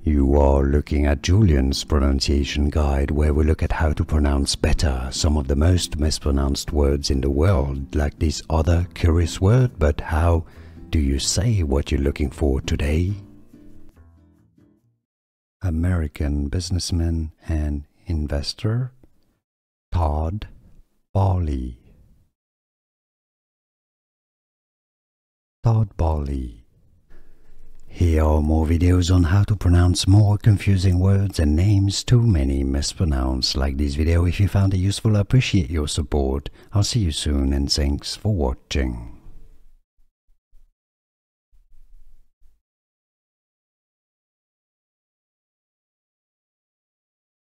You are looking at Julian's pronunciation guide, where we look at how to pronounce better some of the most mispronounced words in the world, like this other curious word. But how do you say what you're looking for today? American businessman and investor Todd Boehly. Todd Boehly. Here are more videos on how to pronounce more confusing words and names too many mispronounced. Like this video if you found it useful. I appreciate your support. I'll see you soon and thanks for watching.